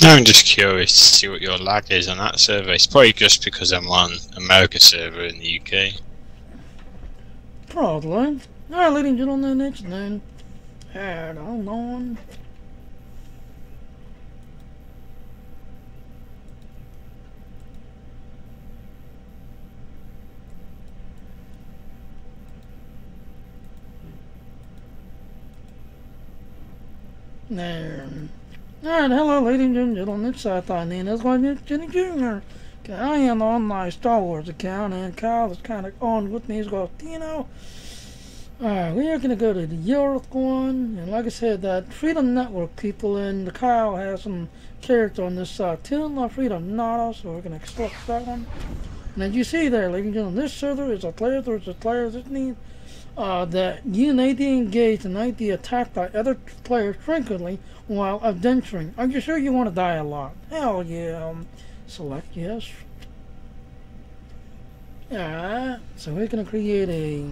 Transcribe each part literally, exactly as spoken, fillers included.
I'm just curious to see what your lag is on that server. It's probably just because I'm on America server in the U K. Probably. Alright, ladies and gentlemen, it's then. And hold on. There. Alright, hello ladies and gentlemen, it's Sith Empire. That's why it's Jenny Junior Okay, I am on my Star Wars account, and Kyle is kind of on with me. He's got, you know. Alright, we are going to go to the Earth one, and like I said, that Freedon Network people, and the Kyle has some character on this side too, like Freedon Nada, so we're going to select that one. And as you see there, ladies and gentlemen, this server is a player, there's a player that needs Uh, that you may be engaged and might be attacked by other players frequently while adventuring. Are you sure you want to die a lot? Hell yeah. Um, select yes. Alright, so we're going to create a...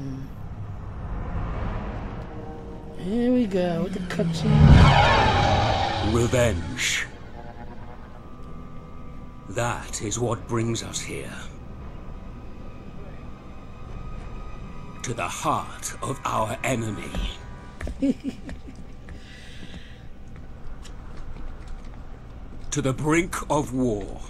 Here we go with the cutscene. Revenge. That is what brings us here. To the heart of our enemy. To the brink of war.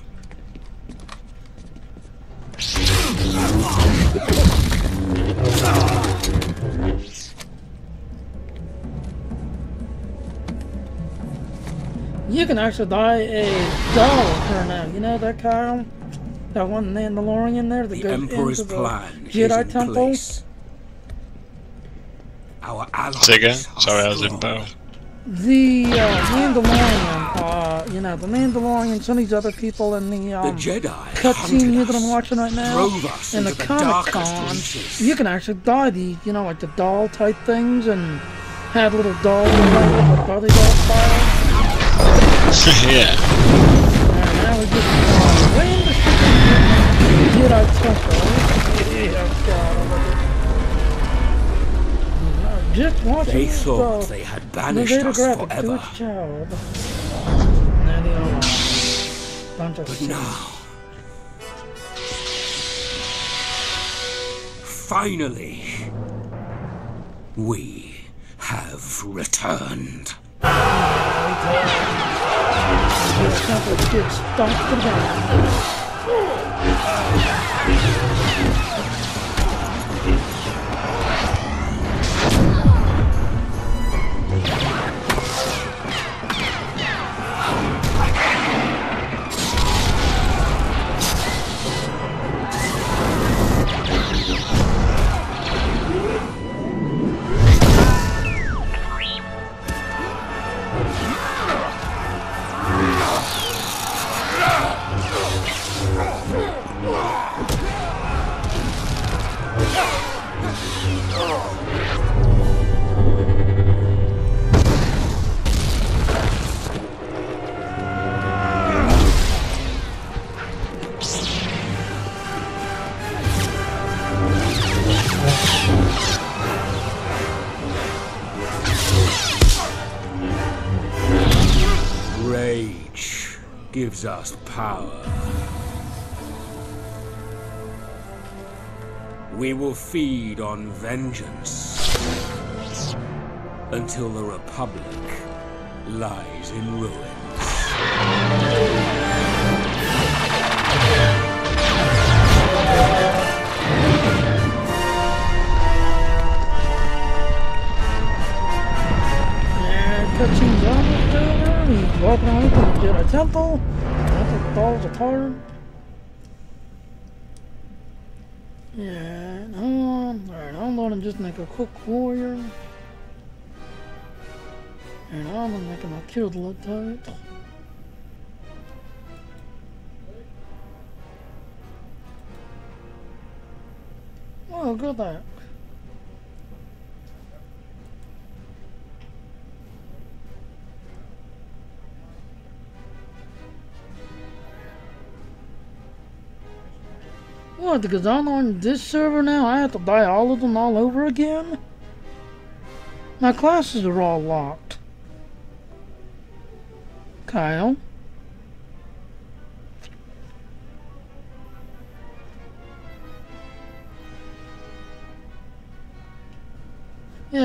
You can actually buy a doll here now. You know that, Kyle? That one Mandalorian there that the goes Emperor's into the plan Jedi is in Temple. Place. Our allies Say again? are Sorry, I was in strong. bow. The uh, Mandalorian, uh, you know, the Mandalorian, some of these other people in the, um, The Jedi cutscene here hunted that I'm us, watching right now, drove us in the into the Comic darkest Con, reaches. you can actually buy these, you know, like the doll type things, and have little dolls with bodyguard style. Yeah. And now we get uh, way in the freaking Jedi Temple. Yeah, God, I love it. Just watching They this thought stuff. they had The banished data us graphic to forever. its child. Now they all bunch of But sinners. now, finally, we have returned. The temple gets stomped to the ground. Rage gives us power. We will feed on vengeance until the Republic lies in ruins. Cutscene's almost over. He's walking on to the Jedi Temple. Temple falls apart. Yeah, hold on. Alright, I'm gonna just make a quick warrior. And I'm gonna make him a kill blood type. Oh, good that. What, because I'm on this server now, I have to buy all of them all over again? My classes are all locked. Kyle?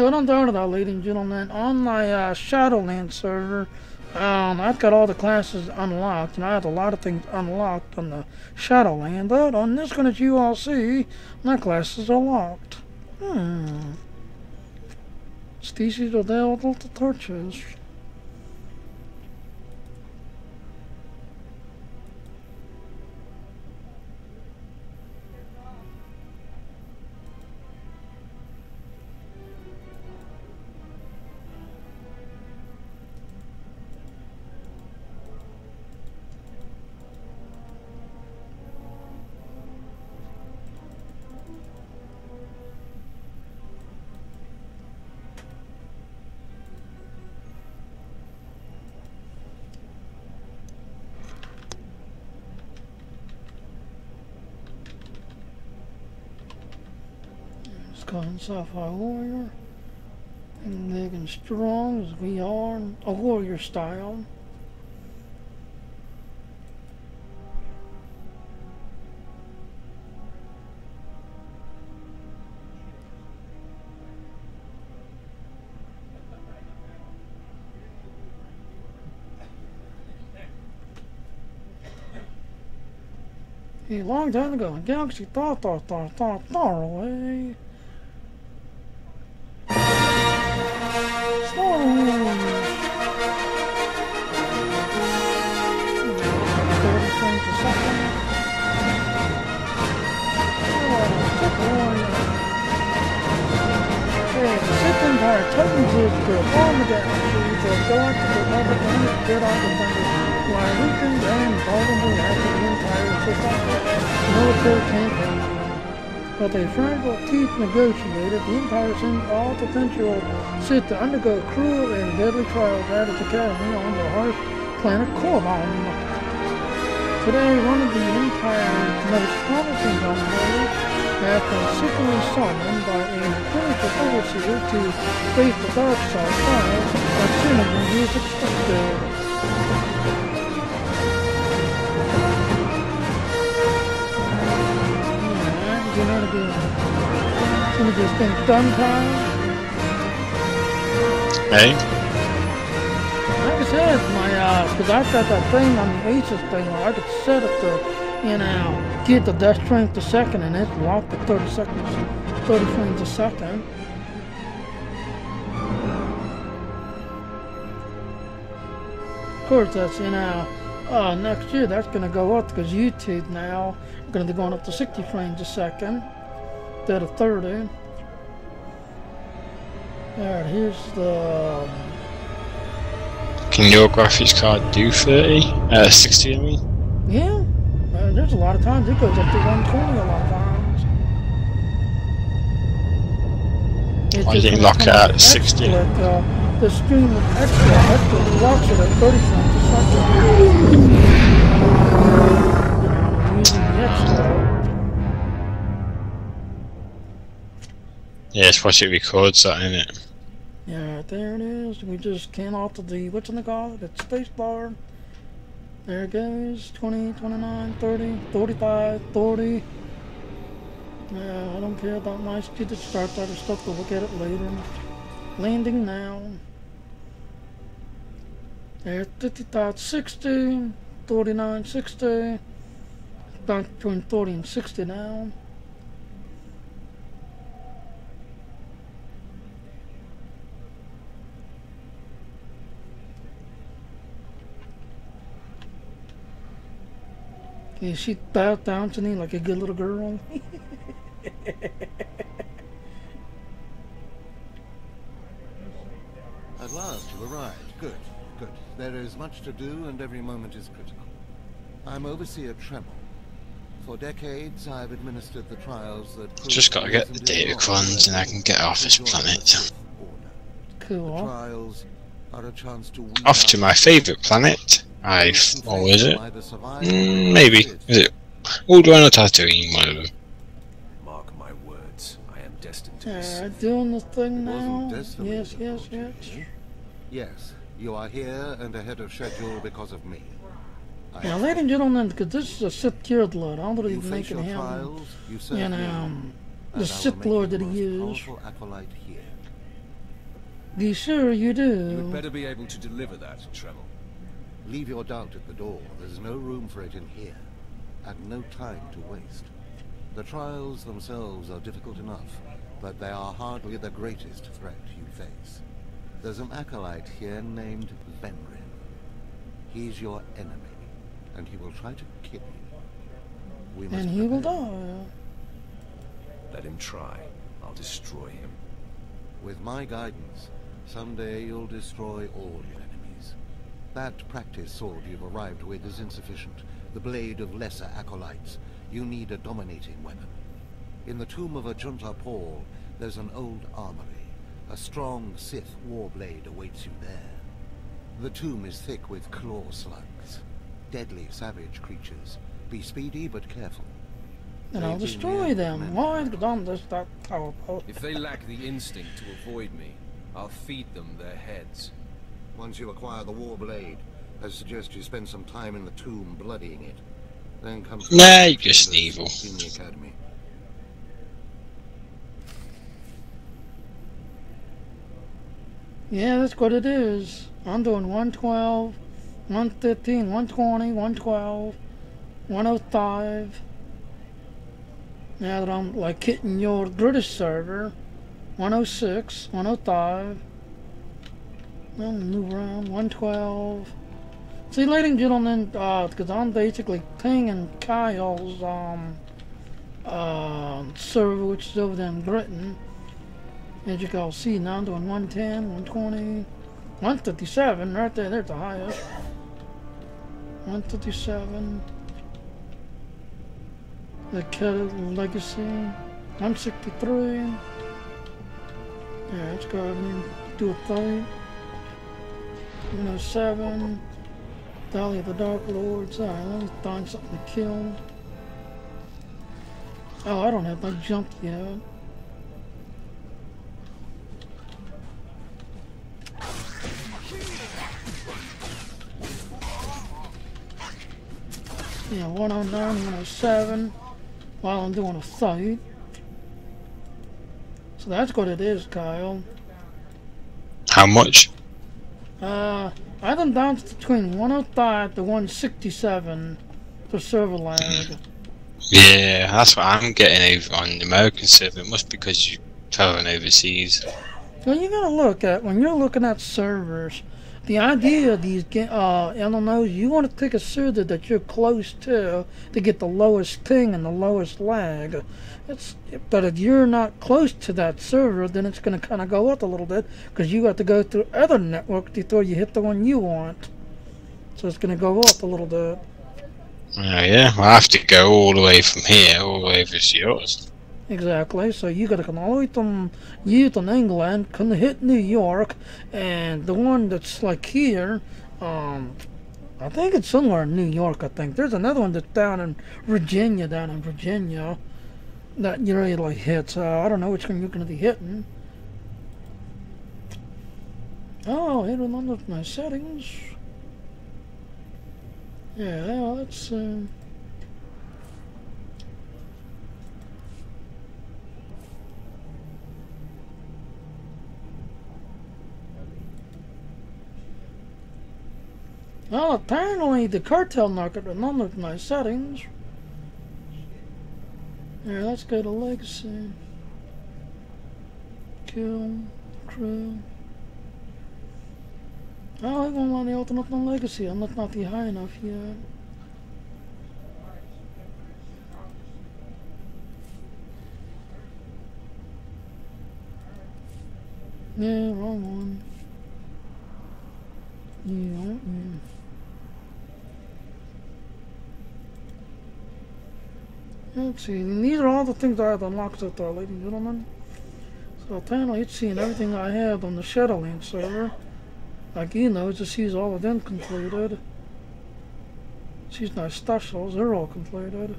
what I'm talking about, ladies and gentlemen. On my uh, Shadowland server, um, I've got all the classes unlocked, and I have a lot of things unlocked on the Shadowland, but on this one, as you all see, my classes are locked. Hmm. Species of the adult torches. Calling Sapphire Warrior, and big and strong as we are, a warrior style. A long time ago, a galaxy far, far, far, far, far away. Sith Empire titans is the bomb the galaxy, the galactic republic and its Jedi defenders, while weakened and vulnerable after the Empire's successful military campaign. But a fragile teeth negotiated, the Empire sent all potential Sith to undergo cruel and deadly trials at its academy on the harsh planet Korban. Today, one of the Empire's most promising young ladies has been secretly summoned by a spiritual overseer to face the dark side trial as soon as he is expected. Yeah, you know to be some of these things done, Kyle? Hey? Like I said, my, uh, because I've got that thing on the Aces thing where I could set it to, you know, get the death strength a second and it's locked at thirty seconds, thirty frames a second. Of course, that's, you know, uh, next year that's going to go up because YouTube now are going to be going up to sixty frames a second instead of thirty. Alright, here's the... Can your graphics card do thirty? Uh, sixty, I mean? Yeah. Uh, there's a lot of times it goes up to one twenty a lot of times. It's Why didn't you lock it at sixty? Like, uh, the stream of extra, extra locks it at thirty frames a second. I'm using the extra. Yes, what it records that, innit? Yeah, right there it is. We just can't alter the, what's in the call? It's space bar. There it goes. twenty, twenty-nine, thirty, thirty-five, forty. Yeah, I don't care about my stupid start starter stuff. We'll look at it later. Landing now. There, fifty-five, sixty, forty-nine, sixty. About between forty and sixty now. Yeah, she bowed down to me like a good little girl. At last you arrived. Good, good. There is much to do and every moment is critical. I'm Overseer Tremel. For decades I've administered the trials that... Just gotta get the data crumbs and I can get off this planet. Cool. The trials are a chance to... Off to my favourite planet. I've... or is it? Mm, maybe. Is it? Or do I not have to eat one of them? Mark my words, I am destined to be Alright, doing the thing now. Destiny Yes, that yes, brought you yes. here. Yes, you are here and ahead of schedule because of me. I Now, ladies and gentlemen, because this is a Sith Killed Lord, I'm going to You be face making your him, trials, you serve you me, know, and the I Sith will make Lord you that he the most is. powerful acolyte here. Be sure you do. You would better be able to deliver that, Tremel. Leave your doubt at the door. There's no room for it in here, and no time to waste. The trials themselves are difficult enough, but they are hardly the greatest threat you face. There's an acolyte here named Venrin. He's your enemy, and he will try to kill you. We must And he will prepare. die. Let him try. I'll destroy him. With my guidance, someday you'll destroy all your enemies. That practice sword you've arrived with is insufficient. The blade of lesser acolytes. You need a dominating weapon. In the tomb of Ajunta Paul, there's an old armory. A strong Sith warblade awaits you there. The tomb is thick with claw slugs. Deadly savage creatures. Be speedy but careful. And I'll They've been destroy the them. men- Why? Because I'm just that powerful. If they lack the instinct to avoid me, I'll feed them their heads. Once you acquire the warblade, I suggest you spend some time in the tomb bloodying it. Then come to Nah, you're just evil. in the academy. Yeah, that's what it is. I'm doing one twelve, one fifteen, one twenty, one twelve, one oh five. Now that I'm like hitting your British server, one oh six, one oh five. I'll move around, one twelve. See, ladies and gentlemen, uh, because I'm basically pinging Kyle's um, uh, server, which is over there in Britain. As you can all see, now I'm doing one ten, one twenty, one fifty-seven, right there, there's the highest. one fifty-seven. The Cartel Legacy, one sixty-three. Yeah, let's go ahead and do a fight. one oh seven. Valley of the Dark Lords. Alright, let me find something to kill. Oh, I don't have my jump yet. Yeah, one oh nine, one oh seven, while I'm doing a fight. So that's what it is, Kyle. How much? Uh, I done bounced between one oh five to one sixty-seven for server lag. Yeah, that's what I'm getting over on the American server. It must be because you're traveling overseas. Well, you gotta look at, when you're looking at servers, the idea of these, ga- uh, Ailon Nova, you want to pick a server that you're close to to get the lowest ping and the lowest lag. It's, but if you're not close to that server, then it's going to kind of go up a little bit because you got to go through other networks before you hit the one you want. So it's going to go up a little bit. Oh yeah, I have to go all the way from here, all the way over to yours. Exactly. So you got to come all the way from you to England, come to hit New York, and the one that's like here, um, I think it's somewhere in New York. I think there's another one that's down in Virginia, down in Virginia, that you really like hit. So I don't know which one you're going to be hitting. Oh, hit one of my settings. Yeah, well, that's. Uh, Well, apparently the Cartel Market remembered my settings. Here, let's go to Legacy. Kill. Crew. Oh, I won't want the ultimate on Legacy. I'm not, not the high enough yet. Yeah, wrong one. Yeah, yeah. Let's see, and these are all the things I have unlocked so far, ladies and gentlemen. So apparently it's seeing everything I have on the Shadowland server. Like you know, it just sees all of them completed. It sees my specials, they're all completed.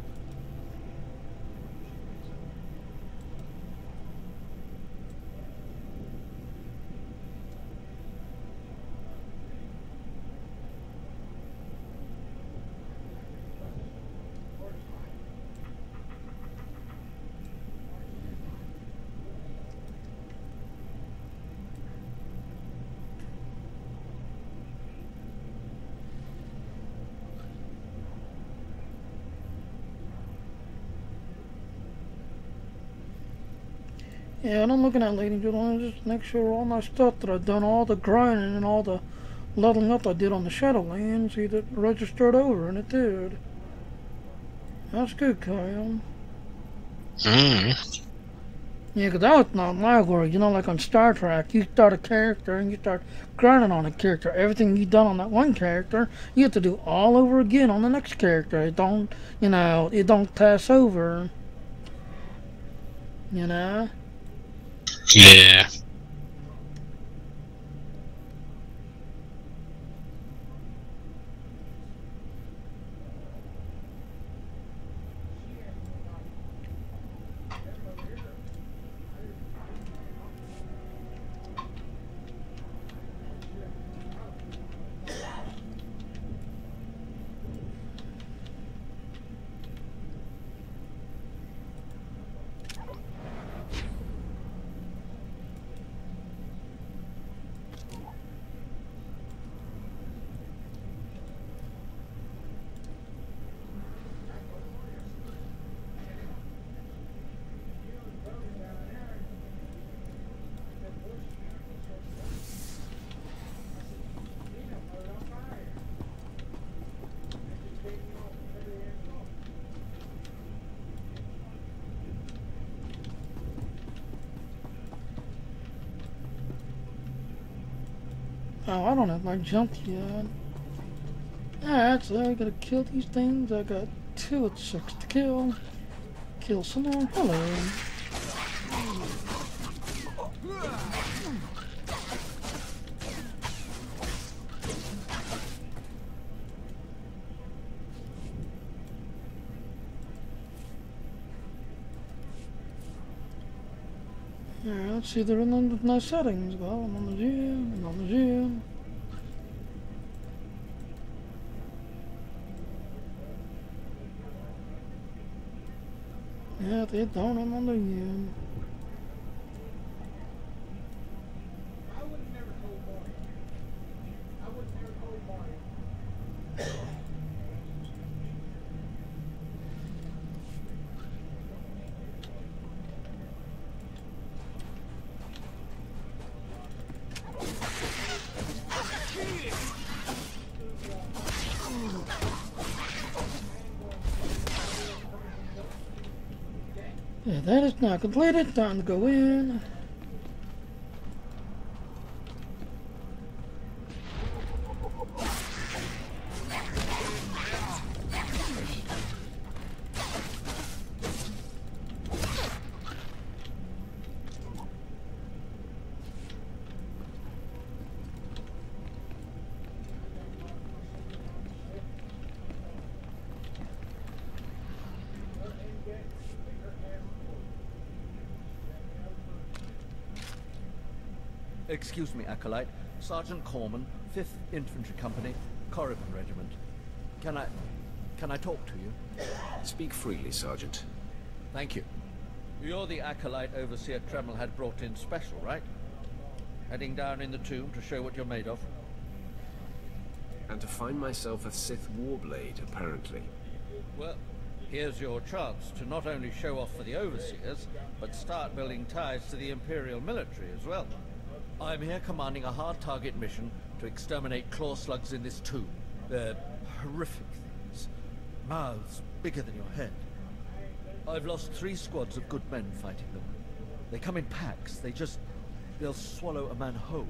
Yeah, and I'm looking at, ladies and gentlemen, just make sure all my stuff that I've done, all the grinding and all the leveling up I did on the Shadowlands, see that registered over, and it did. That's good, Kyle. Mm. Yeah, 'cause that was not my work. You know, like on Star Trek, you start a character and you start grinding on a character. Everything you done on that one character, you have to do all over again on the next character. It don't, you know, it don't pass over. You know? Yeah. Oh, I don't have my jump yet. Alright, so I gotta kill these things. I got two at six to kill. Kill some more. Hello. Alright, let's see, they're in the nice settings. Well, I'm on the gym, I'm on the gym. Yeah, they don't, I'm on the gym. Yeah, that is now completed. Time to go in. Excuse me, Acolyte. Sergeant Corman, fifth Infantry Company, Corrigan Regiment. Can I... can I talk to you? Speak freely, Sergeant. Thank you. You're the Acolyte Overseer Tremel had brought in special, right? Heading down in the tomb to show what you're made of? And to find myself a Sith Warblade, apparently. Well, here's your chance to not only show off for the Overseers, but start building ties to the Imperial military as well. I'm here commanding a hard target mission to exterminate claw slugs in this tomb. They're horrific things. Mouths bigger than your head. I've lost three squads of good men fighting them. They come in packs. They just... they'll swallow a man whole.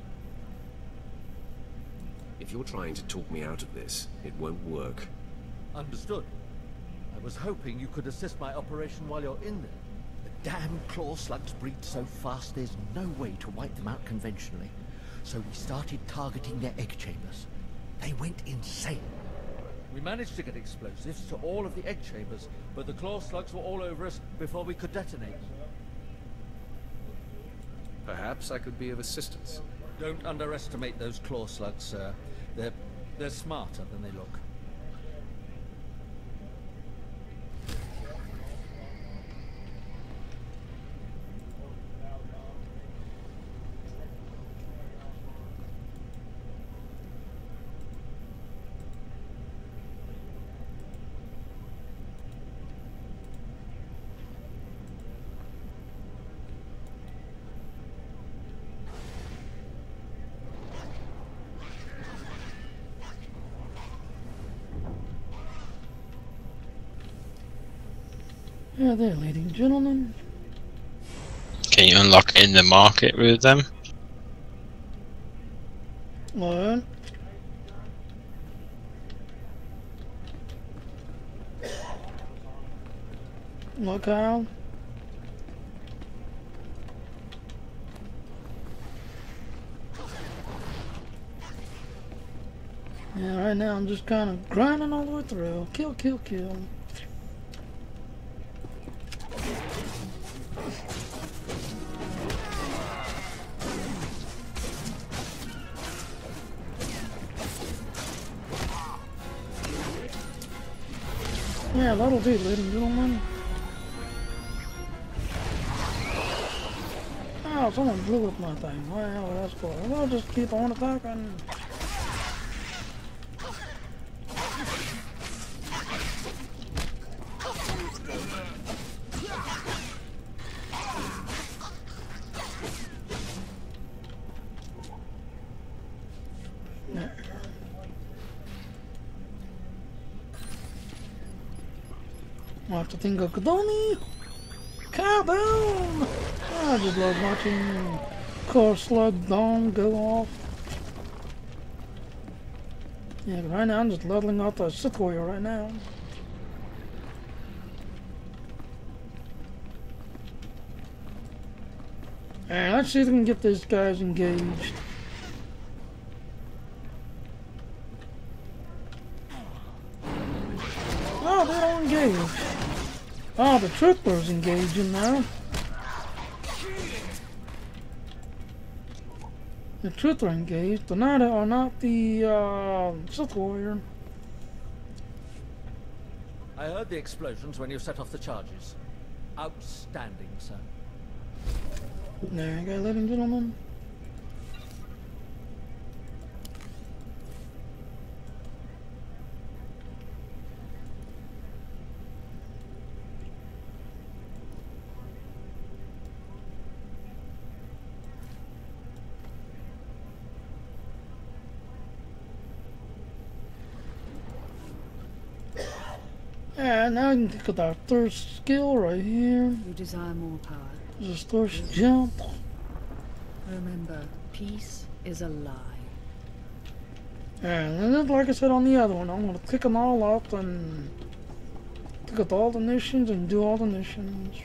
If you're trying to talk me out of this, it won't work. Understood. I was hoping you could assist my operation while you're in there. The damn claw slugs breed so fast there's no way to wipe them out conventionally. So we started targeting their egg chambers. They went insane. We managed to get explosives to all of the egg chambers, but the claw slugs were all over us before we could detonate. Perhaps I could be of assistance. Don't underestimate those claw slugs, sir. They're... they're smarter than they look. Yeah, there, ladies and gentlemen. Can you unlock in the market with them? What? What, Kyle? Yeah, right now I'm just kind of grinding all the way through. Kill, kill, kill. Yeah, that'll do, ladies and gentlemen. Oh, someone blew up my thing. Wow, that's cool. I'll just keep on attacking. I have to think of Kadoni. Cow down! I just love watching Core Slug Dome go off. Yeah, but right now I'm just leveling out the Sith Warrior right now. Alright, let's see if we can get these guys engaged. Oh, they don't engage. Oh, the troopers engaging now. The trooper engaged, but not or not the uh, Sith Warrior. I heard the explosions when you set off the charges. Outstanding, sir. There you go, ladies and gentlemen. And now we can pick up our third skill right here. You desire more power. This is thirst jump. Remember, peace is a lie. And then, like I said on the other one, I'm gonna pick them all up and pick up all the missions and do all the missions.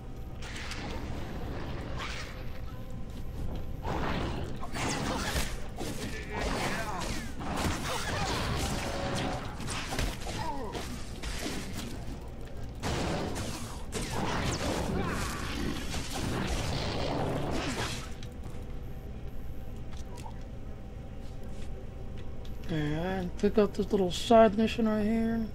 And pick up this little side mission right here.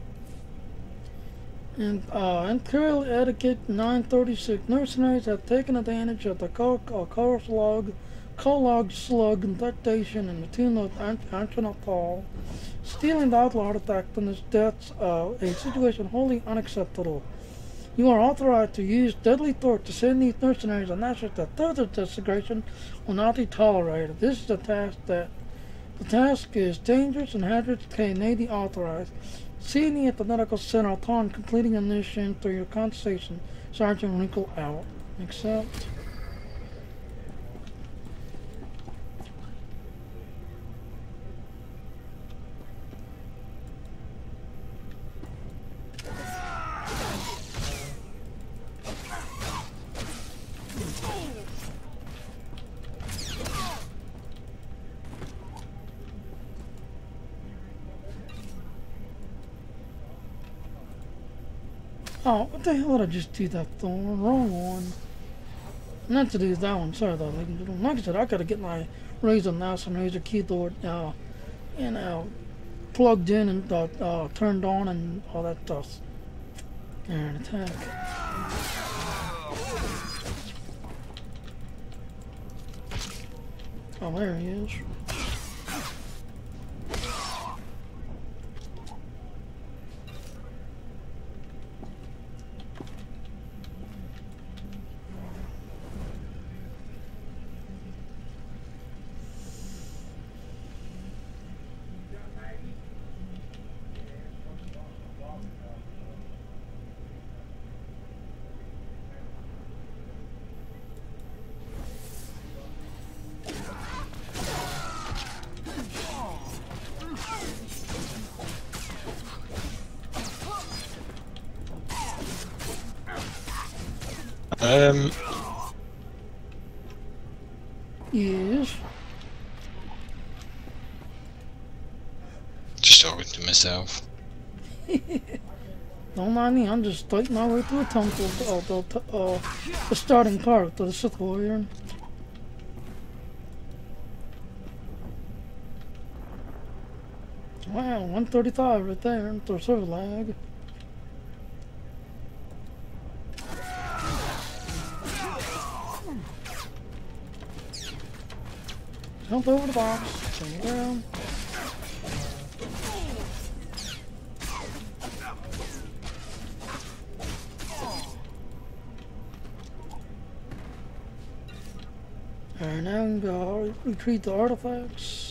And uh, Imperial Etiquette nine thirty-six mercenaries have taken advantage of the Core Slug, Colog Slug infectation in the tune of Antonatal, stealing the outlaw artifact from his deaths, uh, a situation wholly unacceptable. You are authorized to use deadly torch to send these mercenaries on actions that further desecration will not be tolerated. This is a task that The task is dangerous and hazardous and may be authorized. See me at the medical center upon completing a mission through your conversation. Sergeant Wrinkle out. Accept. Oh, what the hell did I just do that thorn? Wrong one. Not to do that one, sorry though, ladies and gentlemen. Like I said, I gotta get my Razer mouse and Razer keyboard, uh, you know, plugged in and uh, uh, turned on and all that stuff. And attack. Oh, there he is. Um. Yes. Just talking to myself. Don't mind me, I'm just taking my way through a temple of the, uh, the starting part of the Sith Warrior. Wow, one thirty-five right there, there's sort of lag. Jump over the box, turn it around. Alright, now we can go retrieve the artifacts.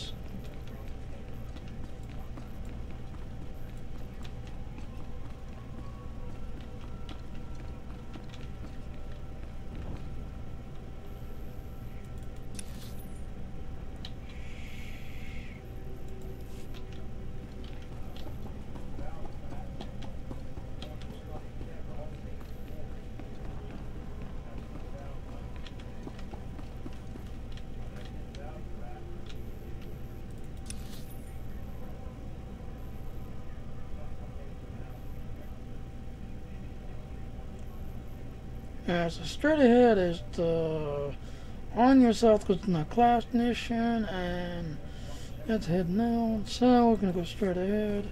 Yeah, so straight ahead is the on yourself because it's not class mission, and let's head now. So we're gonna go straight ahead.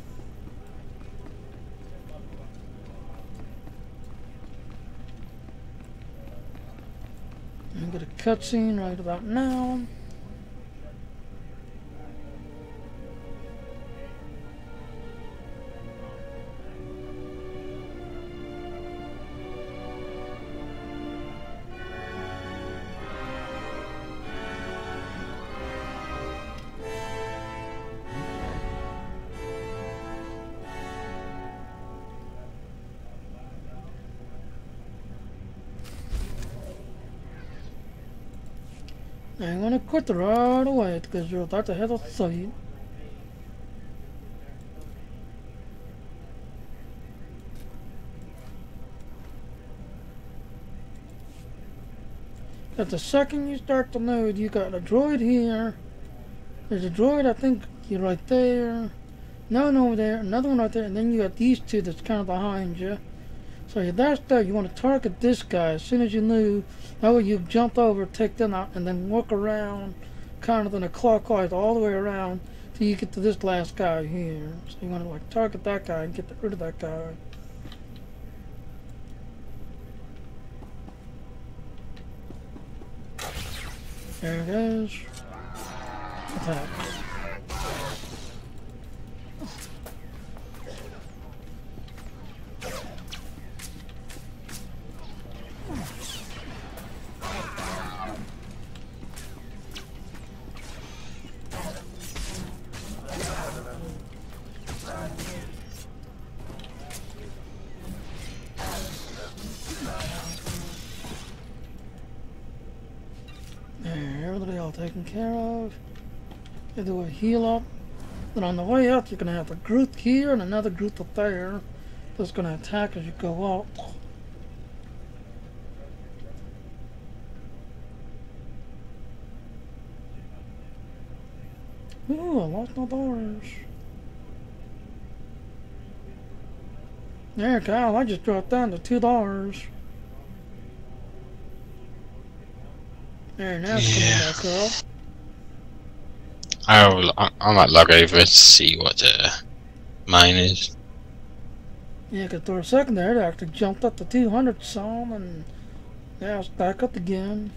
And get a cutscene right about now. I'm gonna quit right away because you're about to head off the site. But the second you start the node, you got a droid here. There's a droid, I think, you're right there. Another one over there, another one right there, and then you got these two that's kind of behind you. So you dash there, you want to target this guy as soon as you knew. That way you jump over, take them out, and then walk around, kind of in a clockwise all the way around till you get to this last guy here. So you want to like target that guy and get rid of that guy. There it is. Attack. There, everybody all taken care of. They do a heal up. Then on the way out, you're going to have a group here and another group up there that's going to attack as you go up. Ooh, I lost my dollars. There, Kyle, I just dropped down to two dollars. There, now it's Yeah. coming back up. I'll, I, I might log over to see what uh, mine is. Yeah, because for a second there, it actually jumped up to two hundred some, and now it's back up again.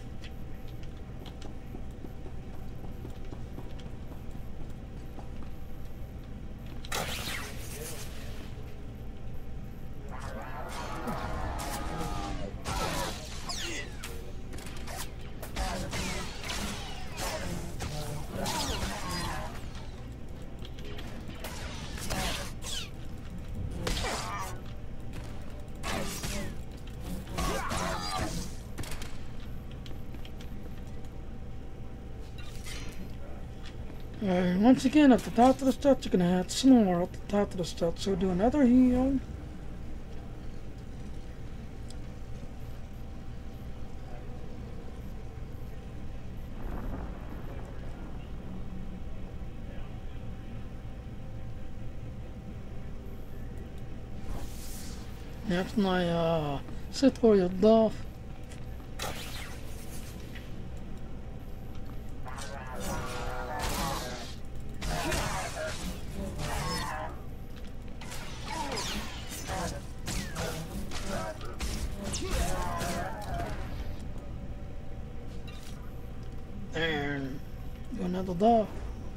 Alright, once again, at the top of the steps, you're going to have some more at the top of the steps. So do another heal. Next, my uh, Sith Warrior Duff. And another Duff.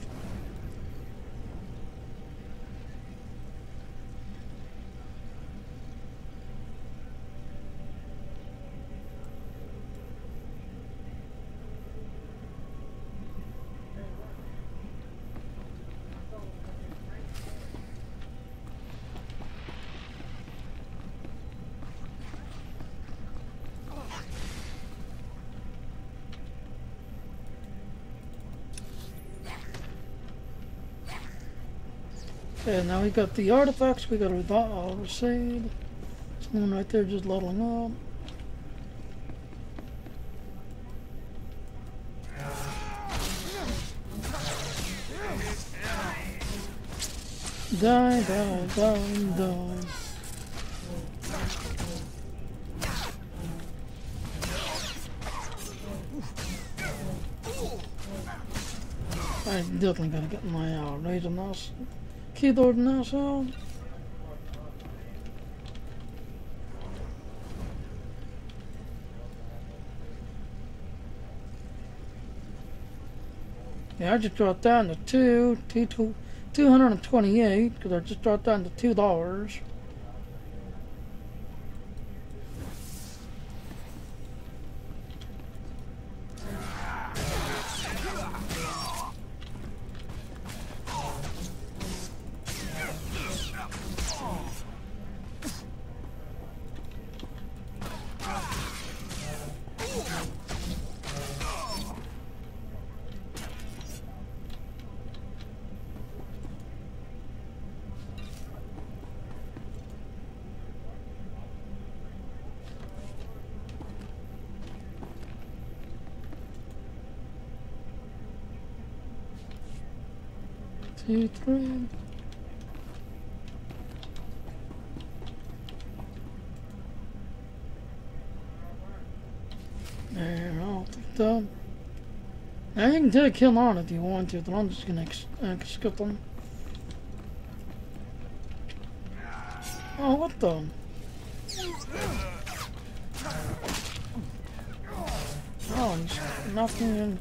Okay, now we got the artifacts, we got a uh, recede. This one right there just leveling up. Die, die, die, die. I definitely gotta get my uh, razor mouse. Keyboard mouse out. Yeah, I just dropped down to two, two, two, two hundred and twenty-eight because I just dropped down to two dollars. Two, three. There, all done. Now you can take kill on if you want to, but I'm just gonna uh, skip them. Oh, what the? Oh, he's nothing in.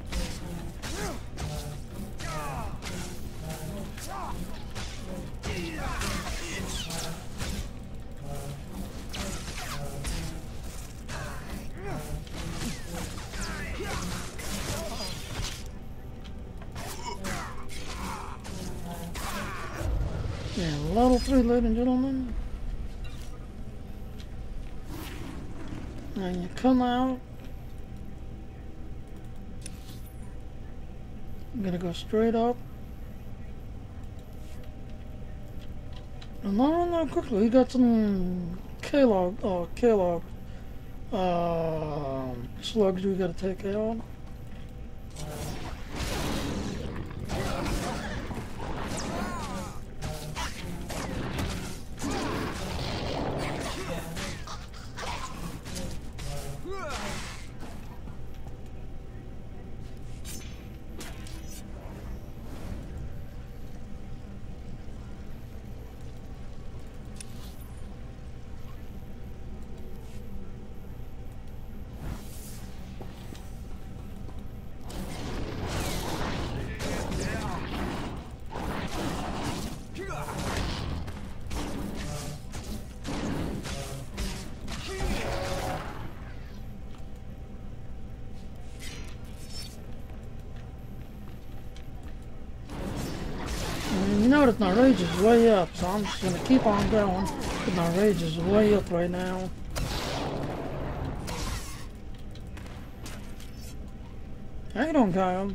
Yeah, level three, ladies and gentlemen. And you come out. I'm gonna go straight up. And now, now quickly, we got some K-log, uh, K-log, uh, slugs we gotta take out. You notice my rage is way up, so I'm just gonna keep on going. But my rage is way up right now. How you doing, Kyle?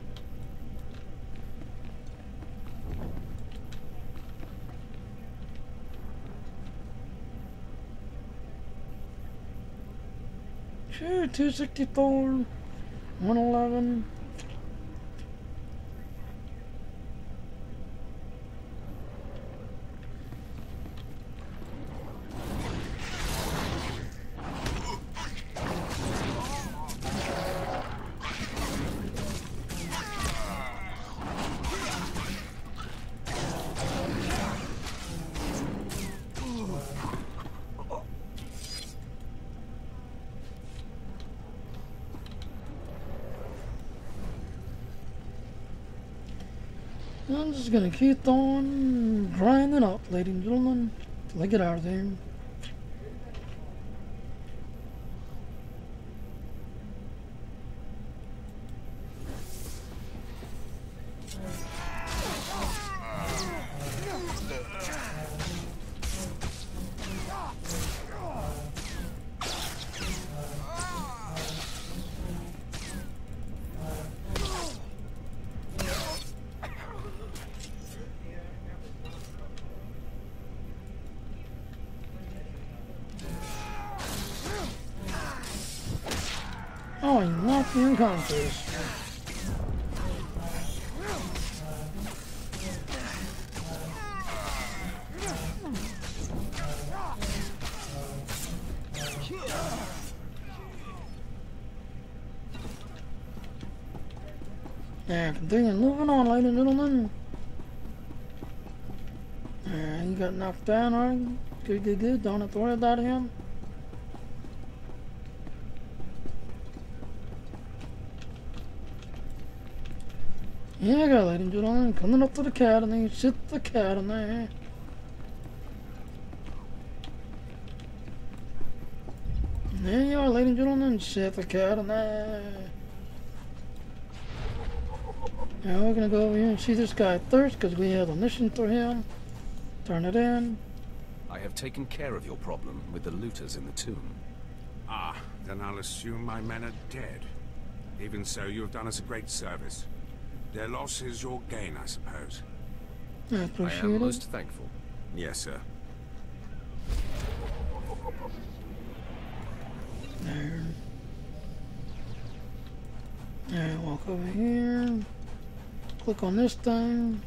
Sure, two sixty-four, one eleven. I'm just gonna keep on grinding up, ladies and gentlemen, till I get out of there. Oh, you locked me unconscious. Yeah, continue moving on, ladies and gentlemen. Yeah, he got knocked down, alright? Good, good, good. Don't have to worry about him. Here you go, ladies and gentlemen. Coming up to the academy. Sit the academy. There you are, ladies and gentlemen. Sith Academy. Now we're gonna go over here and see this guy first because we have a mission for him. Turn it in. I have taken care of your problem with the looters in the tomb. Ah, then I'll assume my men are dead. Even so, you have done us a great service. Their loss is your gain, I suppose. I appreciate I am it. most thankful. Yes, sir. There. Alright, walk over here. Click on this thing.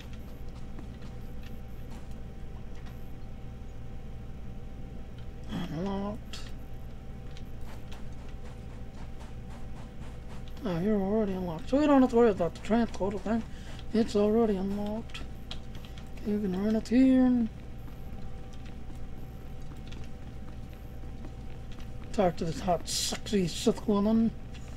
Unlocked. Oh, you're already unlocked. So we don't have to worry about the transporter thing. It's already unlocked. Okay, you can run it here. Talk to this hot, sexy Sith woman.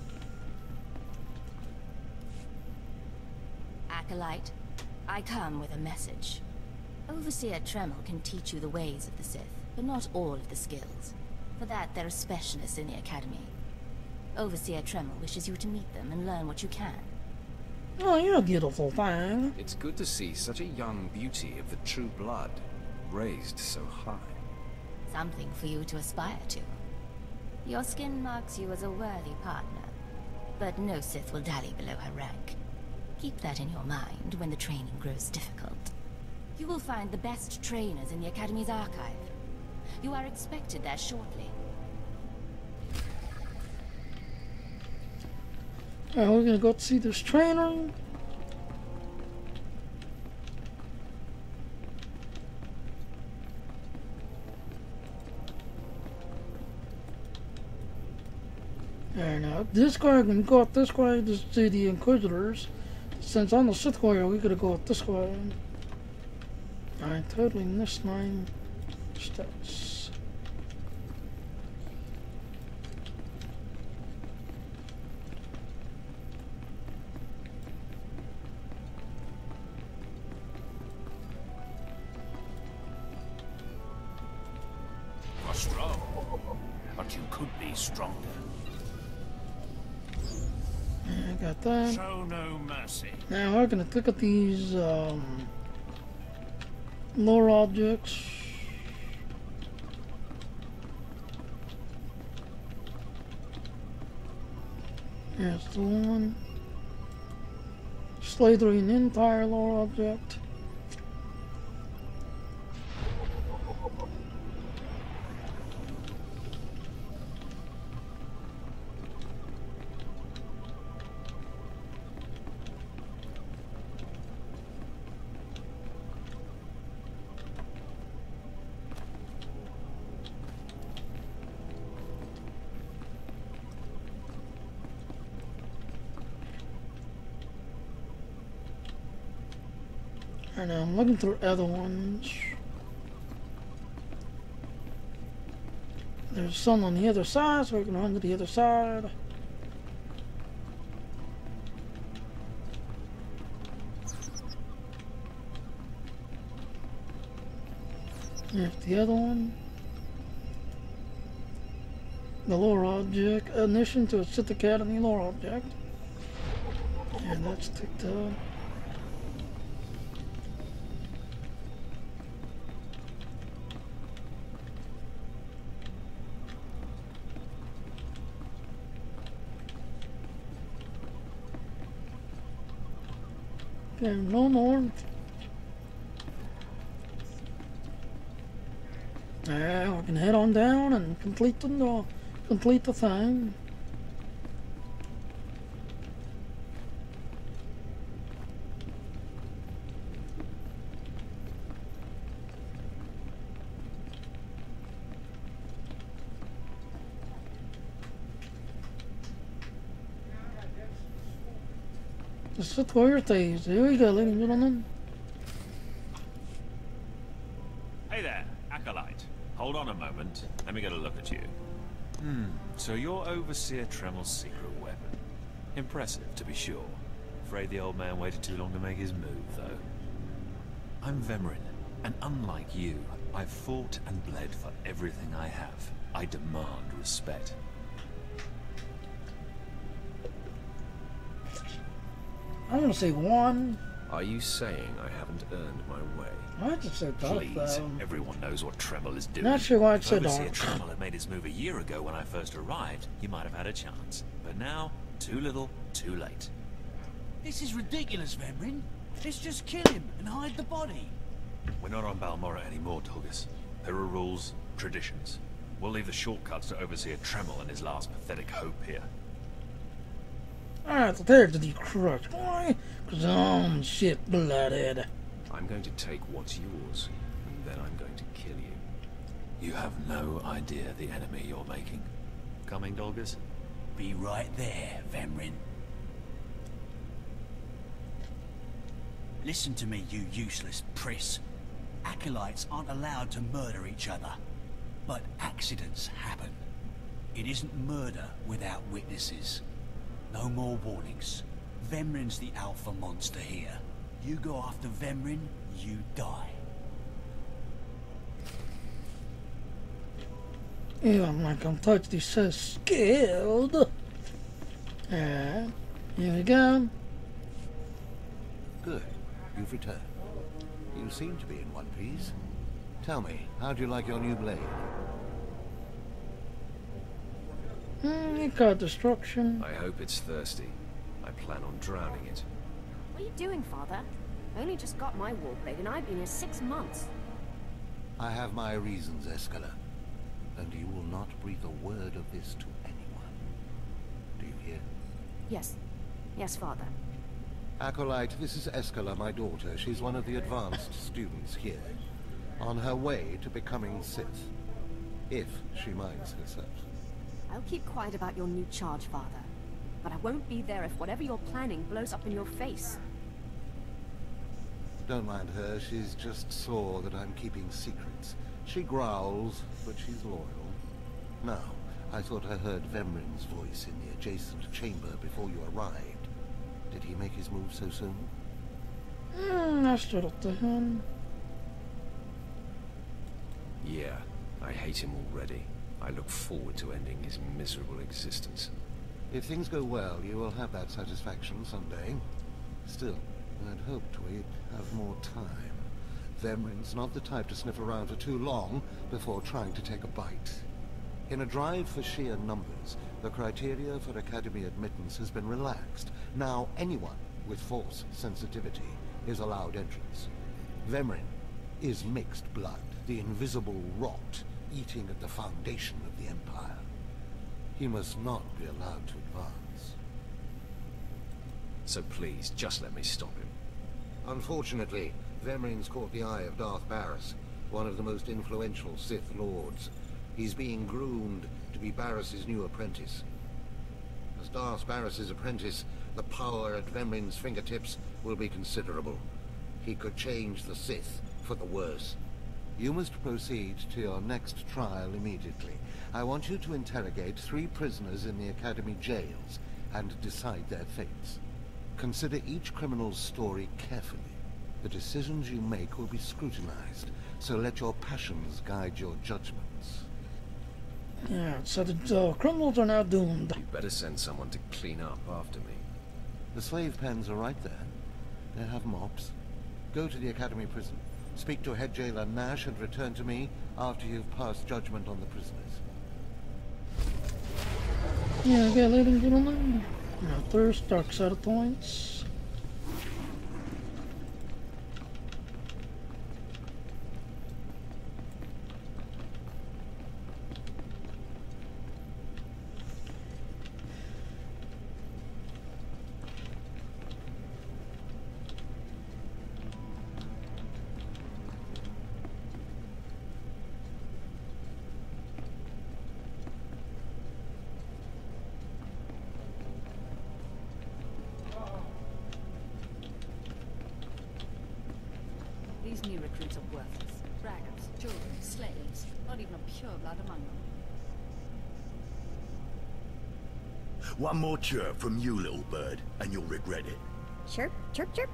Acolyte, I come with a message. Overseer Tremel can teach you the ways of the Sith, but not all of the skills. For that, there are specialists in the Academy. Overseer Tremel wishes you to meet them and learn what you can. Oh, you're a beautiful thing. It's good to see such a young beauty of the true blood raised so high. Something for you to aspire to. Your skin marks you as a worthy partner, but no Sith will dally below her rank. Keep that in your mind when the training grows difficult. You will find the best trainers in the Academy's archive. You are expected there shortly. Alright, we're gonna go see this trainer. Alright, now this guy can go up this way to see the Inquisitors. Since I'm the Sith warrior, we gotta go up this way. I totally missed my steps. You're strong, but you could be stronger. I got that. Show no mercy. Now we're gonna look at these um, lore objects. Here's the one. Slatering Empire lore object. And I'm looking through other ones. There's some on the other side, so we can run to the other side. Here's the other one. The lore object. Admission to a Sith Academy lore object. And that's ticked up. Okay, no more. Yeah, we can head on down and complete the uh, complete the thing. The Sith Warrior thieves. Here we go, ladies and gentlemen. Hey there, Acolyte. Hold on a moment. Let me get a look at you. Hmm, so you're Overseer Tremel's secret weapon. Impressive, to be sure. Afraid the old man waited too long to make his move, though. I'm Vemrin, and unlike you, I've fought and bled for everything I have. I demand respect. I'm gonna say one. Are you saying I haven't earned my way? I just said dark. Please, though. everyone knows what Tremel is doing. Not sure why I If said Overseer dark. Tremel had made his move a year ago when I first arrived, you might have had a chance. But now, too little, too late. This is ridiculous, Vemrin. Let's just kill him and hide the body. We're not on Balmorra anymore, Tulgus. There are rules, traditions. We'll leave the shortcuts to Overseer Tremel and his last pathetic hope here. Alright, so there's the crux, boy. Cause I'm shit blooded. I'm going to take what's yours, and then I'm going to kill you. You have no idea the enemy you're making. Coming, Dolgus? Be right there, Vemrin. Listen to me, you useless priss. Acolytes aren't allowed to murder each other. But accidents happen. It isn't murder without witnesses. No more warnings. Vemrin's the alpha monster here. You go after Vemrin, you die. Even like I'm totally so skilled. Yeah, here we go. Good. You've returned. You seem to be in one piece. Tell me, how do you like your new blade? Hmm, it got destruction. I hope it's thirsty. I plan on drowning it. What are you doing, Father? I only just got my warblade and I've been here six months. I have my reasons, Escala. And you will not breathe a word of this to anyone. Do you hear? Yes. Yes, Father. Acolyte, this is Escala, my daughter. She's one of the advanced students here. On her way to becoming Sith. If she minds herself. I'll keep quiet about your new charge, Father. But I won't be there if whatever you're planning blows up in your face. Don't mind her, she's just sore that I'm keeping secrets. She growls, but she's loyal. Now, I thought I heard Vemrin's voice in the adjacent chamber before you arrived. Did he make his move so soon? Hmm, I stood up to him. Yeah, I hate him already. I look forward to ending his miserable existence. If things go well, you will have that satisfaction someday. Still, I'd hoped we'd have more time. Vemrin's not the type to sniff around for too long before trying to take a bite. In a drive for sheer numbers, the criteria for Academy admittance has been relaxed. Now anyone with Force sensitivity is allowed entrance. Vemrin is mixed blood, the invisible rot eating at the foundation of the Empire. He must not be allowed to advance. So please, just let me stop him. Unfortunately, Vemrin's caught the eye of Darth Barris, one of the most influential Sith Lords. He's being groomed to be Barris's new apprentice. As Darth Barris's apprentice, the power at Vemrin's fingertips will be considerable. He could change the Sith for the worse. You must proceed to your next trial immediately. I want you to interrogate three prisoners in the Academy jails and decide their fates. Consider each criminal's story carefully. The decisions you make will be scrutinized, so let your passions guide your judgments. Yeah, so the uh, criminals are now doomed. You better send someone to clean up after me. The slave pens are right there. They have mops. Go to the Academy prison. Speak to head jailer Nash and return to me after you've passed judgment on the prisoners. Yeah, okay, ladies and gentlemen. Now, thirst, dark side of points. These new recruits are worthless. Braggers, children, slaves, not even a pure blood among them. One more chirp from you, little bird, and you'll regret it. Chirp, chirp, chirp.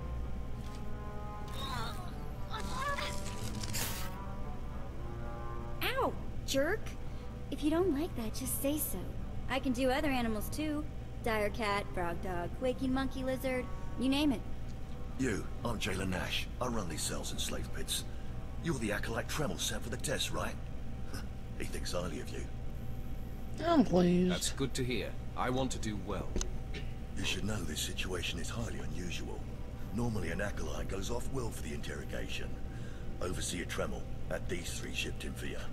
Ow, jerk. If you don't like that, just say so. I can do other animals too. Dire cat, frog dog, quaking monkey lizard, you name it. You, I'm Jailer Nash. I run these cells and slave pits. You're the acolyte Tremel sent for the test, right? He thinks highly of you. I'm pleased. That's good to hear. I want to do well. You should know this situation is highly unusual. Normally an acolyte goes off well for the interrogation. Overseer Tremel had these three shipped in for you.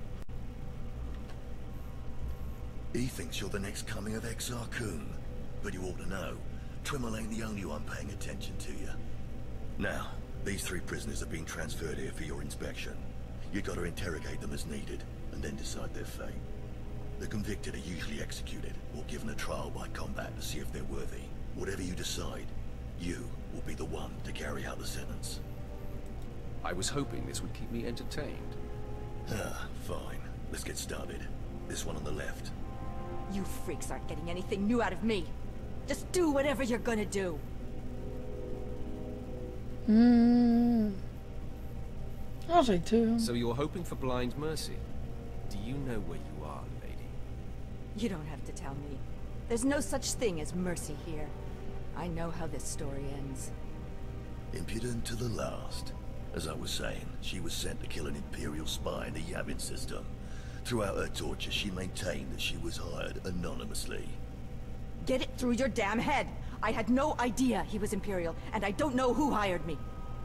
He thinks you're the next coming of Exar Kun, but you ought to know, Tremel ain't the only one paying attention to you. Now, these three prisoners have been transferred here for your inspection. You gotta interrogate them as needed, and then decide their fate. The convicted are usually executed, or given a trial by combat to see if they're worthy. Whatever you decide, you will be the one to carry out the sentence. I was hoping this would keep me entertained. Ah, fine. Let's get started. This one on the left. You freaks aren't getting anything new out of me. Just do whatever you're gonna do. Hmm. I'll say two. So you're hoping for blind mercy? Do you know where you are, lady? You don't have to tell me. There's no such thing as mercy here. I know how this story ends. Impudent to the last. As I was saying, she was sent to kill an Imperial spy in the Yavin system. Throughout her torture, she maintained that she was hired anonymously. Get it through your damn head! I had no idea he was Imperial, and I don't know who hired me.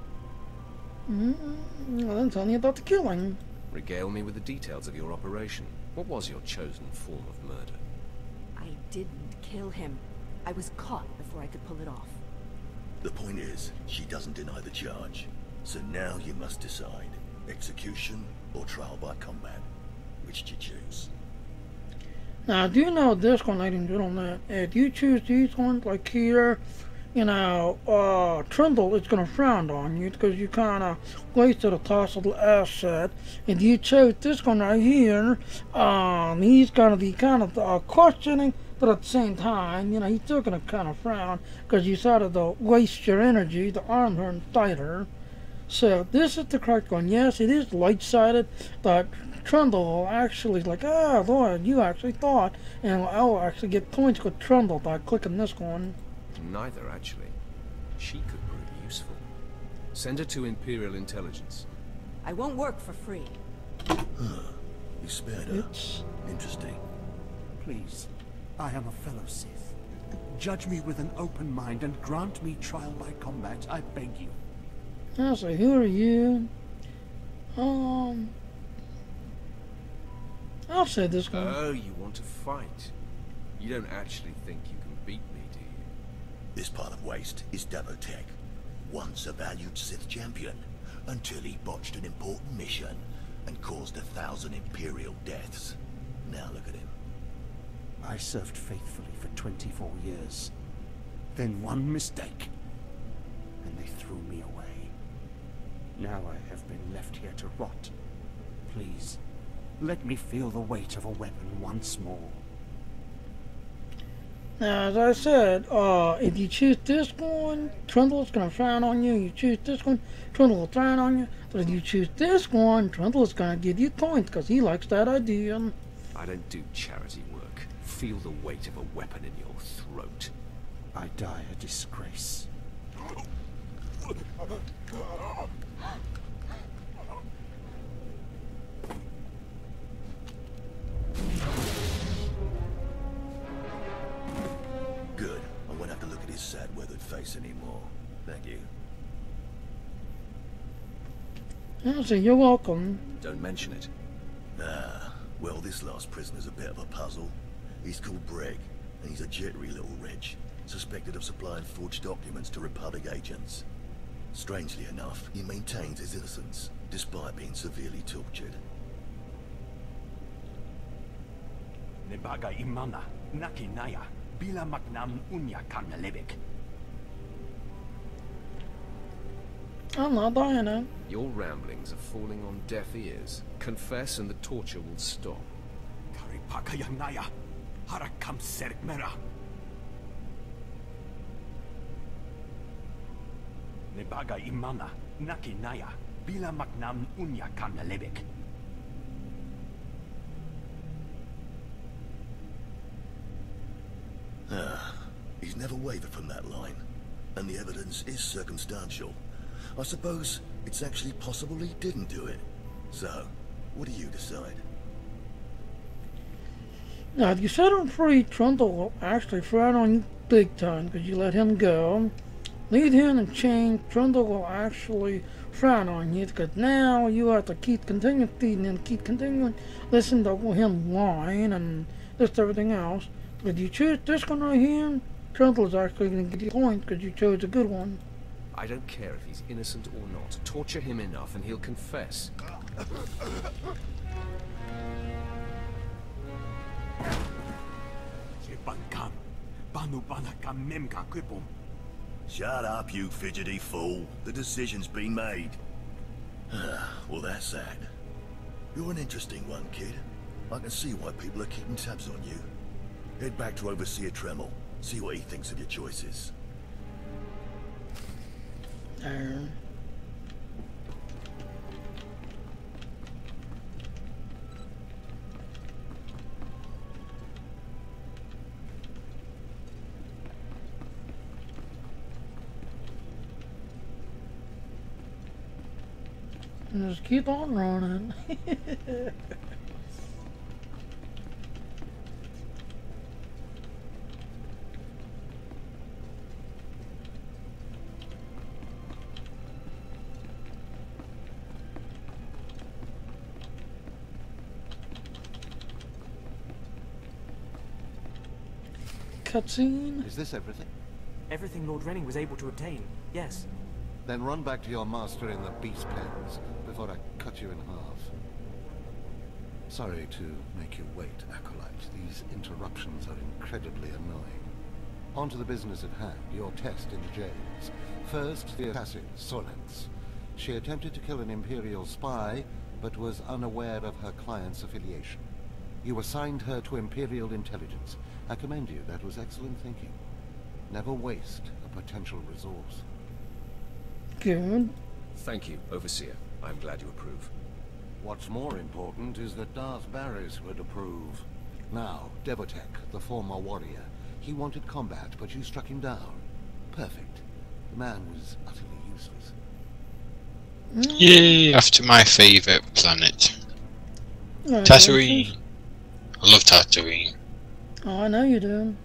Mm-hmm. Well, then tell me about the killing. Regale me with the details of your operation. What was your chosen form of murder? I didn't kill him. I was caught before I could pull it off. The point is, she doesn't deny the charge. So now you must decide. Execution or trial by combat. Which do you choose? Now, do you know this one, ladies and gentlemen? If you choose these ones, like here, you know, uh, Trundle is going to frown on you because you kind of wasted a possible asset. If you chose this one right here, um, he's going to be kind of uh, questioning, but at the same time, you know, he's still going to kind of frown because you decided to waste your energy to arm her and fight her. So, this is the correct one. Yes, it is light-sided, but Trundle will actually like, ah, Lord, you actually thought, and I'll actually get points with Trundle by clicking this one. Neither, actually. She could prove useful. Send her to Imperial Intelligence. I won't work for free. Huh. You spared her. It's... Interesting. Please, I am a fellow Sith. Judge me with an open mind and grant me trial by combat, I beg you. I'll say, who are you? Um... I'll say this one. Oh, you want to fight. You don't actually think you can beat me, do you? This part of Waste is Davotech, once a valued Sith champion, until he botched an important mission and caused a thousand Imperial deaths. Now look at him. I served faithfully for twenty-four years. Then one mistake, and they threw me away. Now I have been left here to rot. Please, let me feel the weight of a weapon once more. Now, as I said, uh, if you choose this one, Trundle's gonna frown on you. You choose this one, Trundle will frown on you. But if you choose this one, Trundle's gonna give you coins because he likes that idea. I don't do charity work. Feel the weight of a weapon in your throat. I die a disgrace. Good. I won't have to look at his sad, weathered face anymore. Thank you. I say you're welcome. Don't mention it. Ah, well, this last prisoner's a bit of a puzzle. He's called Breg, and he's a jittery little wretch, suspected of supplying forged documents to Republic agents. Strangely enough, he maintains his innocence, despite being severely tortured. Nebaga imana, naki naya, bila maknam unya karnalebek. I'm not dying now. Your ramblings are falling on deaf ears. Confess and the torture will stop. Karipaka yanaya, harakam sermera. Nebaga imana, naki naya, bila maknam unya karnalebek. Ah, he's never wavered from that line, and the evidence is circumstantial. I suppose it's actually possible he didn't do it. So, what do you decide? Now, if you set him free, Trundle will actually frown on you big time because you let him go. Leave him in chains, Trundle will actually frown on you because now you have to keep continuing feeding him, keep continuing listening to him whine and just everything else. But if you choose this one right here, Trundle's actually going to get you points because you chose a good one. I don't care if he's innocent or not. Torture him enough and he'll confess. Shut up, you fidgety fool. The decision's been made. Well, that's that. You're an interesting one, kid. I can see why people are keeping tabs on you. Head back to Overseer Tremel. See what he thinks of your choices. Um. Just keep on running. Cutscene. Is this everything? Everything Lord Renning was able to obtain, yes. Then run back to your master in the beast pens before I cut you in half. Sorry to make you wait, Acolyte. These interruptions are incredibly annoying. On to the business at hand, your test in the jails. First, the assassin, Solence. She attempted to kill an Imperial spy, but was unaware of her client's affiliation. You assigned her to Imperial intelligence. I commend you, that was excellent thinking. Never waste a potential resource. Good. Thank you, Overseer. I'm glad you approve. What's more important is that Darth Barris would approve. Now, Devotek, the former warrior. He wanted combat, but you struck him down. Perfect. The man was utterly useless. Yay, after my favourite planet. Oh, Tatooine. I love Tatooine. Oh, I know you do.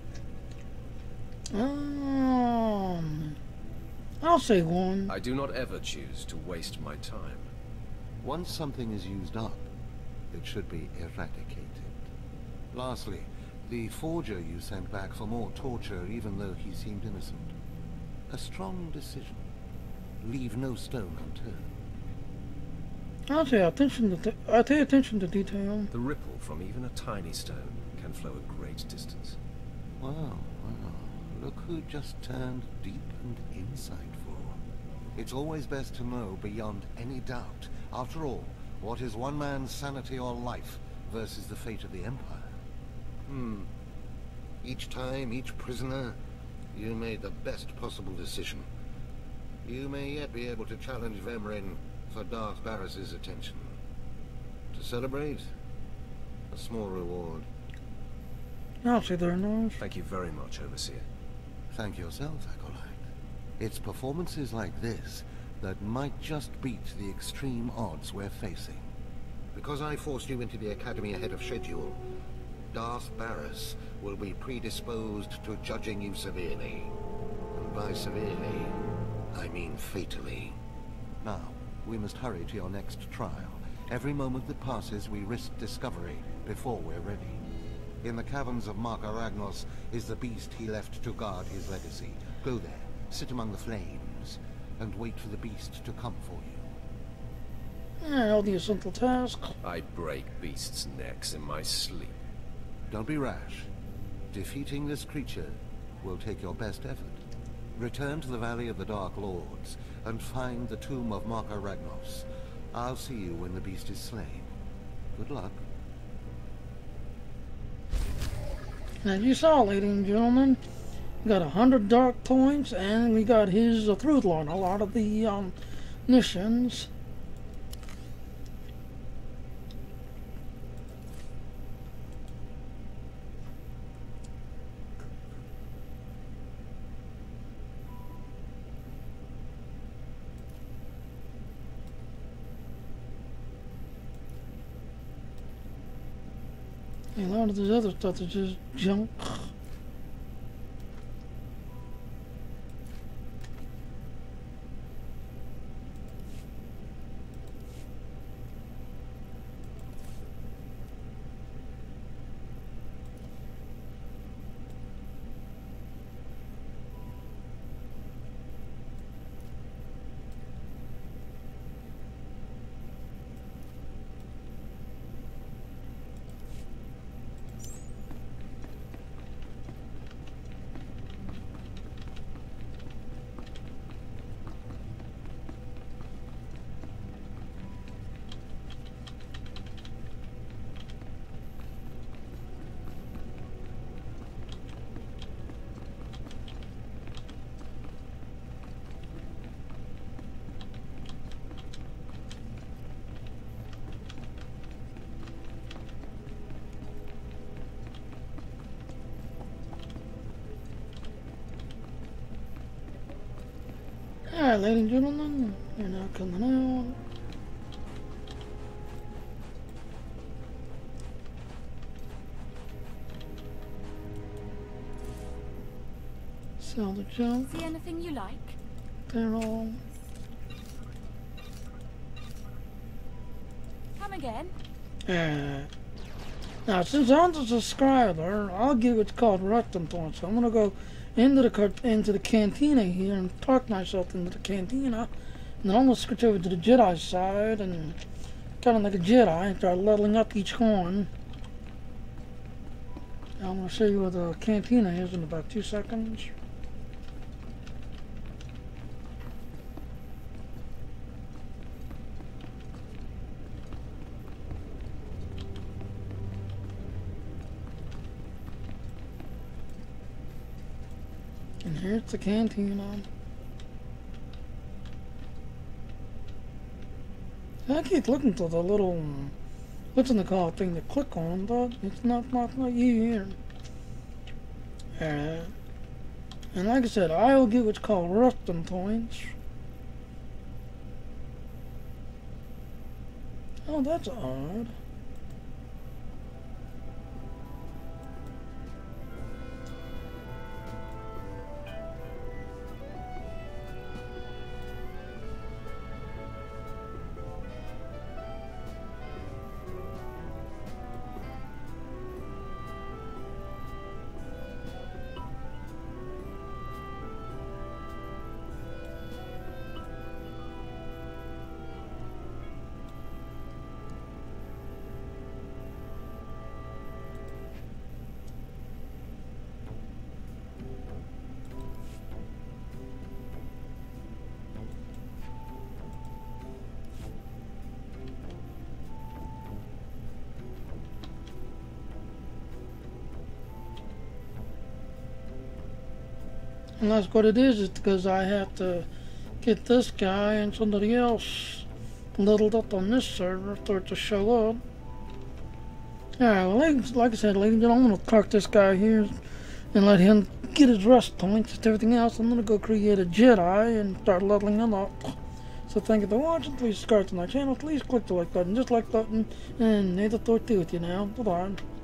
Um, I'll say one. I do not ever choose to waste my time. Once something is used up, it should be eradicated. Lastly, the forger you sent back for more torture even though he seemed innocent. A strong decision. Leave no stone unturned. I'll pay attention to I pay attention to detail. The ripple from even a tiny stone can flow a great distance. Wow, wow. Look who just turned deep and insightful. It's always best to know beyond any doubt. After all, what is one man's sanity or life versus the fate of the Empire? Hmm. Each time, each prisoner, you made the best possible decision. You may yet be able to challenge Vemrin for Darth Barris's attention. To celebrate, a small reward. I'll see their nose. Thank you very much, Overseer. Thank yourself, Acolyte. It's performances like this that might just beat the extreme odds we're facing. Because I forced you into the Academy ahead of schedule, Darth Barris will be predisposed to judging you severely. And by severely, I mean fatally. Now, we must hurry to your next trial. Every moment that passes, we risk discovery before we're ready. In the caverns of Marka Ragnos is the beast he left to guard his legacy. Go there, sit among the flames, and wait for the beast to come for you. Yeah, all the essential tasks. I break beasts' necks in my sleep. Don't be rash. Defeating this creature will take your best effort. Return to the Valley of the Dark Lords and find the tomb of Marka Ragnos. I'll see you when the beast is slain. Good luck. As you saw, ladies and gentlemen, we got a hundred dark points, and we got his uh, through line a lot of the um, missions. A lot of this other stuff is just junk. Alright, ladies and gentlemen, you're now coming out. Sell the junk. See anything you like? They're all. Come again? Uh, now, since I'm a subscriber, I'll give what's called resting points. So I'm gonna go into the into the cantina here and talk myself into the cantina, and then I'm gonna switch over to the Jedi side and kind of like a Jedi and start leveling up each one. I'm gonna show you where the cantina is in about two seconds. And here's the cantina. I keep looking for the little, what's in the call thing to click on, but it's not, not, not you here. Uh, and like I said, I'll get what's called resting points. Oh, that's odd. And that's what it is, is because I have to get this guy and somebody else littled up on this server for it to show up. Alright, well, like, like I said, ladies and gentlemen, I'm going to park this guy here and let him get his rest points and everything else. I'm going to go create a Jedi and start leveling him up. So thank you for watching. Please subscribe to my channel. Please click the like button, just like button, and may the Thor be with you now. Bye-bye.